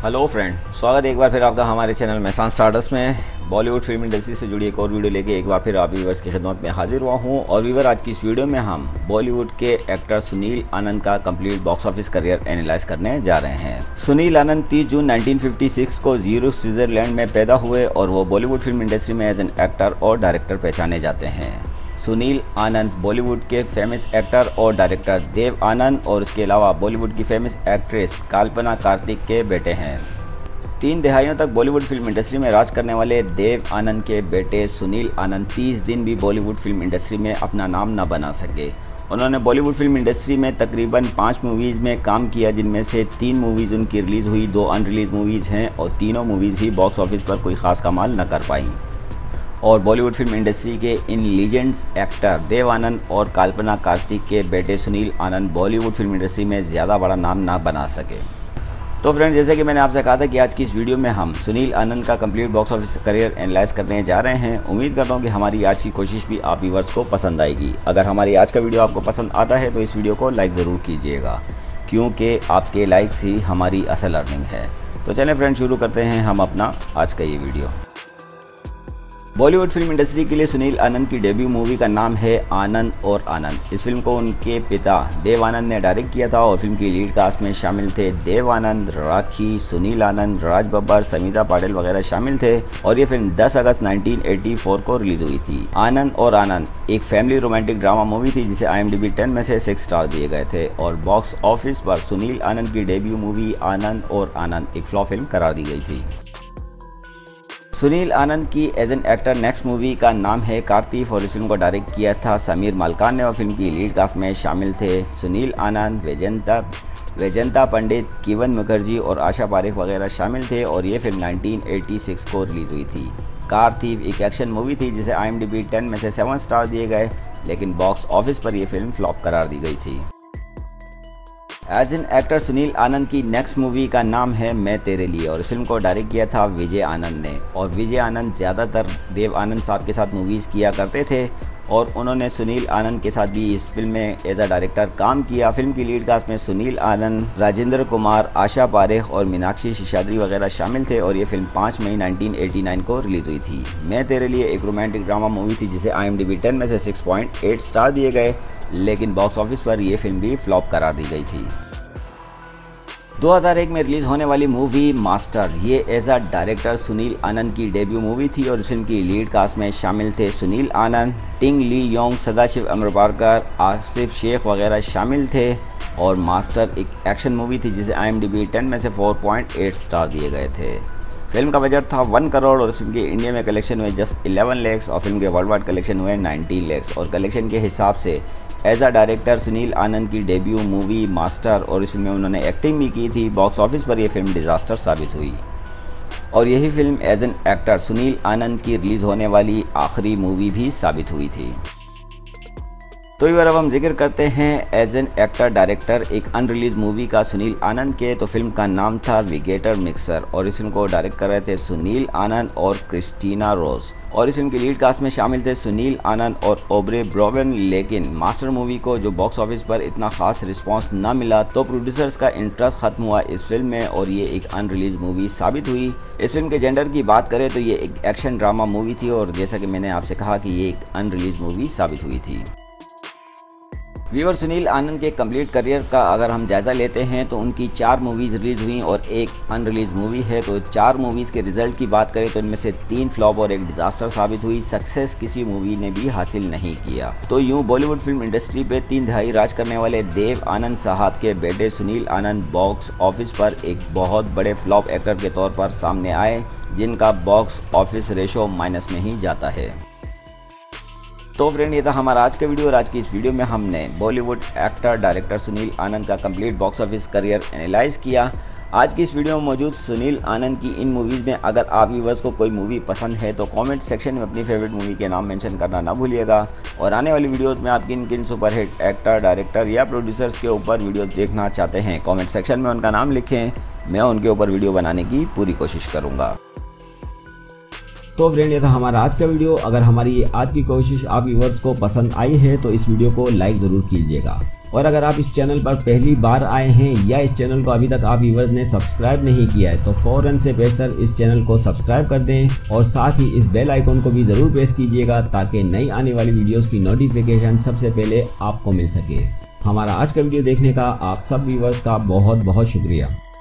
Hello friend, स्वागत है एक बार फिर आपका हमारे चैनल मेहसान स्टारडस्ट में। बॉलीवुड फिल्म इंडस्ट्री से जुड़ी एक और वीडियो लेके एक बार फिर आप व्यूवर्स की खिदमत में हाजिर हुआ हूं। और व्यूवर, आज की इस वीडियो में हम बॉलीवुड के एक्टर सुनील आनंद का complete box office career analyse करने जा रहे हैं। सुनील आनंद 30 जून 1956 को ज़्यूरिख स्विट्जरलैंड में पैदा हुए और वो बॉलीवुड फिल्म इंडस्ट्री में एज एन एक्टर और डायरेक्टर पहचाने जाते हैं। सुनील आनंद बॉलीवुड के फेमस एक्टर और डायरेक्टर देव आनंद और उसके अलावा बॉलीवुड की फेमस एक्ट्रेस कल्पना कार्तिक के बेटे हैं। 3 दहाइयों तक बॉलीवुड फिल्म इंडस्ट्री में राज करने वाले देव आनंद के बेटे सुनील आनंद 30 दिन भी बॉलीवुड फिल्म इंडस्ट्री में अपना नाम न बना सके। उन्होंने बॉलीवुड फिल्म इंडस्ट्री में तकरीबन 5 मूवीज़ में काम किया, जिनमें से 3 मूवीज़ उनकी रिलीज़ हुई, 2 अनरिलीज मूवीज़ हैं और तीनों मूवीज़ ही बॉक्स ऑफिस पर कोई ख़ास कमाल न कर पाई। और बॉलीवुड फिल्म इंडस्ट्री के इन लीजेंड्स एक्टर देव आनंद और कल्पना कार्तिक के बेटे Sunil Anand Bollywood film industry में ज़्यादा बड़ा नाम ना बना सके। तो फ्रेंड, जैसे कि मैंने आपसे कहा था कि आज की इस वीडियो में हम सुनील आनंद का complete box office career analyse करने जा रहे हैं। उम्मीद करता हूं कि हमारी आज की कोशिश भी आप व्यूवर्स को पसंद आएगी। अगर हमारी आज का वीडियो आपको पसंद आता है तो इस वीडियो को लाइक ज़रूर कीजिएगा, क्योंकि आपके लाइक्स ही हमारी असल अर्निंग है। तो चलें फ्रेंड, शुरू करते हैं हम अपना आज का ये वीडियो। बॉलीवुड फिल्म इंडस्ट्री के लिए सुनील आनंद की डेब्यू मूवी का नाम है आनंद और आनंद। इस फिल्म को उनके पिता देव आनंद ने डायरेक्ट किया था और फिल्म की लीड कास्ट में शामिल थे देव आनंद, राखी, सुनील आनंद, राज बब्बर, समीता पाटिल वगैरह शामिल थे। और ये फिल्म 10 अगस्त 1984 को रिलीज हुई थी। आनंद और आनंद एक फैमिली रोमांटिक ड्रामा मूवी थी जिसे IMDb 10 में से 6 स्टार दिए गए थे। और बॉक्स ऑफिस पर सुनील आनंद की डेब्यू मूवी आनंद और आनंद एक फ्लॉप फिल्म करार दी गई थी। सुनील आनंद की as an actor next movie का नाम है कार्तिक और इस फिल्म को डायरेक्ट किया था समीर मालकान ने। और फिल्म की लीड कास्ट में शामिल थे सुनील आनंद, वैजंता पंडित, कीवन मुखर्जी और आशा पारेख वगैरह शामिल थे। और ये फिल्म 1986 को रिलीज हुई थी। कार्तिक एक एक्शन मूवी थी जिसे IMDb 10 में से 7 स्टार दिए गए, लेकिन बॉक्स ऑफिस पर यह फिल्म फ्लॉप करार दी गई थी। As an actor Sunil Anand की नेक्स्ट मूवी का नाम है मैं तेरे लिए और इस फिल्म को डायरेक्ट किया था विजय आनंद ने। और विजय आनंद ज़्यादातर देव आनंद साहब के साथ मूवीज़ किया करते थे और उन्होंने सुनील आनंद के साथ भी इस फिल्म में एज अ डायरेक्टर काम किया। फिल्म की लीड कास्ट में सुनील आनंद, राजेंद्र कुमार, आशा पारेख और मीनाक्षी शेषाद्री वगैरह शामिल थे। और ये फिल्म 5 मई 1989 को रिलीज हुई थी। मैं तेरे लिए एक रोमांटिक ड्रामा मूवी थी जिसे IMDb 10 में से 6.8 स्टार दिए गए, लेकिन बॉक्स ऑफिस पर यह फिल्म भी फ्लॉप करार दी गई थी। 2001 में रिलीज होने वाली मूवी मास्टर, ये as a director Sunil Anand की डेब्यू मूवी थी और इस फिल्म की लीड कास्ट में शामिल थे Sunil Anand, Ting Li Yong, Sadashiv Amrapurkar, Asif Sheikh वगैरह शामिल थे। और मास्टर एक एक्शन मूवी थी जिसे IMDb 10 में से 4.8 स्टार दिए गए थे। फिल्म का बजट था 1 करोड़ और इस फिल्म के इंडिया में कलेक्शन हुए जस्ट 11 लाख और फिल्म के वर्ल्ड वाइड कलेक्शन हुए 90 लाख। और कलेक्शन के हिसाब से as a director Sunil Anand की डेब्यू मूवी मास्टर और इस फिल्म में उन्होंने एक्टिंग भी की थी। बॉक्स ऑफिस पर यह फिल्म डिजास्टर साबित हुई और यही film as an actor Sunil Anand की रिलीज होने वाली आखिरी मूवी भी साबित हुई थी। तो एक बार अब हम जिक्र करते हैं एज एन एक्टर डायरेक्टर एक अनरिलीज मूवी का सुनील आनंद के। तो फिल्म का नाम था विगेटर मिक्सर और इस फिल्म को डायरेक्ट कर रहे थे सुनील आनंद और क्रिस्टीना रोज। और इस फिल्म की लीड कास्ट में शामिल थे सुनील आनंद और ओब्रे ब्रोवन। लेकिन मास्टर मूवी को जो बॉक्स ऑफिस पर इतना खास रिस्पांस ना मिला तो प्रोड्यूसर्स का इंटरेस्ट खत्म हुआ इस फिल्म में और ये एक अनरिलीज मूवी साबित हुई। इस फिल्म के जेंडर की बात करें तो ये एक एक्शन ड्रामा मूवी थी और जैसा कि मैंने आपसे कहा कि ये एक अनरिलीज मूवी साबित हुई थी। व्यूअर, सुनील आनंद के कंप्लीट करियर का अगर हम जायज़ा लेते हैं तो उनकी 4 मूवीज़ रिलीज हुई और एक अनरिलीज मूवी है। तो 4 मूवीज़ के रिजल्ट की बात करें तो इनमें से 3 फ्लॉप और एक डिजास्टर साबित हुई। सक्सेस किसी मूवी ने भी हासिल नहीं किया। तो यूँ बॉलीवुड फिल्म इंडस्ट्री पे 3 दहाई राज करने वाले देव आनंद साहब के बेटे सुनील आनंद बॉक्स ऑफिस पर एक बहुत बड़े फ्लॉप एक्टर के तौर पर सामने आए, जिनका बॉक्स ऑफिस रेशो माइनस में ही जाता है। तो फ्रेंड, ये था हमारा आज का वीडियो और आज की इस वीडियो में हमने Bollywood actor director Sunil Anand का complete box office career analyse किया। आज की इस वीडियो में मौजूद सुनील आनंद की इन मूवीज़ में अगर आप व्यूवर्स को कोई मूवी पसंद है तो कमेंट सेक्शन में अपनी फेवरेट मूवी के नाम मेंशन करना ना भूलिएगा। और आने वाली वीडियोज़ में आप किन किन सुपरहिट एक्टर, डायरेक्टर या प्रोड्यूसर्स के ऊपर वीडियो देखना चाहते हैं, कॉमेंट सेक्शन में उनका नाम लिखें। मैं उनके ऊपर वीडियो बनाने की पूरी कोशिश करूँगा। तो फ्रेंड, ये था हमारा आज का वीडियो। अगर हमारी आज की कोशिश आप व्यूवर्स को पसंद आई है तो इस वीडियो को लाइक ज़रूर कीजिएगा और अगर आप इस चैनल पर पहली बार आए हैं या इस चैनल को अभी तक आप व्यूअर्स ने सब्सक्राइब नहीं किया है तो फौरन से बेशतर इस चैनल को सब्सक्राइब कर दें और साथ ही इस बेल आइकन को भी ज़रूर प्रेस कीजिएगा ताकि नई आने वाली वीडियोस की नोटिफिकेशन सबसे पहले आपको मिल सके। हमारा आज का वीडियो देखने का आप सब व्यूअर्स का बहुत बहुत शुक्रिया।